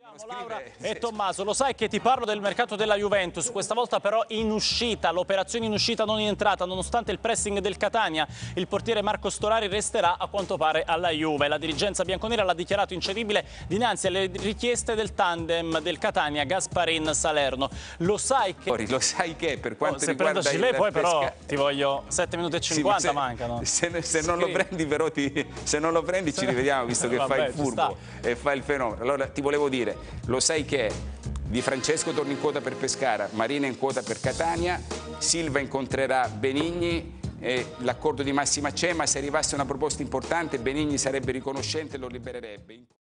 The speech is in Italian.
Laura e Tommaso, lo sai che ti parlo del mercato della Juventus, questa volta però in uscita, l'operazione in uscita non in entrata, nonostante il pressing del Catania, il portiere Marco Storari resterà a quanto pare alla Juve. La dirigenza bianconera l'ha dichiarato incedibile dinanzi alle richieste del tandem del Catania Gasparin-Salerno. Lo sai che per quanto riguarda il lei poi però ti voglio 7 minuti e 50 sì, mancano. Se non lo prendi però se non lo prendi ci rivediamo, visto che fai il furbo e fai il fenomeno. Allora ti volevo dire, lo sai che Di Francesco torna in quota per Pescara, Marina in quota per Catania, Silva incontrerà Benigni e l'accordo di massima c'è, ma se arrivasse una proposta importante Benigni sarebbe riconoscente e lo libererebbe.